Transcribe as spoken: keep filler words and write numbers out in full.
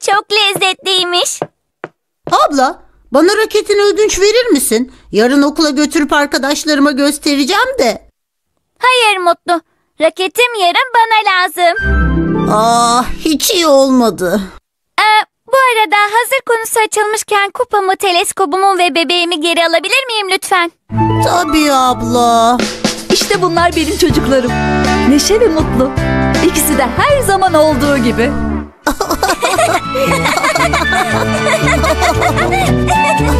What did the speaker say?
çok lezzetliymiş. Abla, bana raketini ödünç verir misin? Yarın okula götürüp arkadaşlarıma göstereceğim de. Hayır Mutlu. Raketim yarın bana lazım. Ah, hiç iyi olmadı. Ee, bu arada hazır konusu açılmışken kupamı, teleskobumu ve bebeğimi geri alabilir miyim lütfen? Tabii abla. İşte bunlar benim çocuklarım. Neşe ve Mutlu. İkisi de her zaman olduğu gibi.